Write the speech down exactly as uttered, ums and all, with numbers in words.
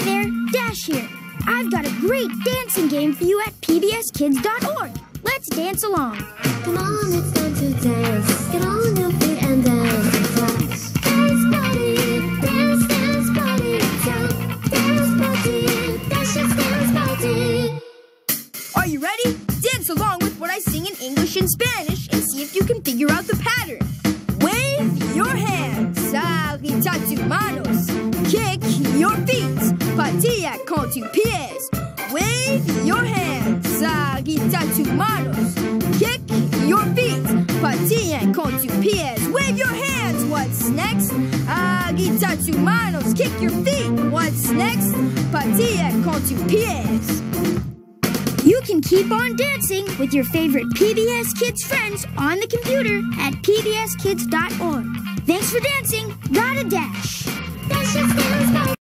Hi there, Dash here. I've got a great dancing game for you at P B S kids dot org. Let's dance along. Come on, it's time to dance. Get on your feet and dance and flash. Dance party, dance, dance party. Jump, dance party, dash it's dance party. Are you ready? Dance along with what I sing in English and Spanish and see if you can figure out the pattern. Wave your hands, agita tus manos. Kick your feet, patilla con tus pies. Wave your hands, agita tus manos. Kick your feet, patilla con tus pies. Wave your hands, what's next? Agita tus manos, kick your feet. What's next? Patilla con tus pies. You can keep on dancing with your favorite P B S Kids friends on the computer at P B S kids dot org. Thanks for dancing. Gotta dash. Dash it's dance party.